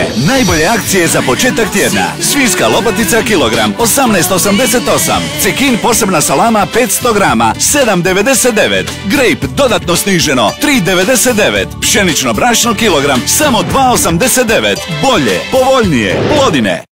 Plodine. Najbolje akcije za početak tjedna. Svinjska lopatica kilogram 18,88. Cekin posebna salama 500 grama 7,99. Grape dodatno sniženo 3,99. Pšenično brašno kilogram samo 2,89. Bolje, povoljnije. Plodine.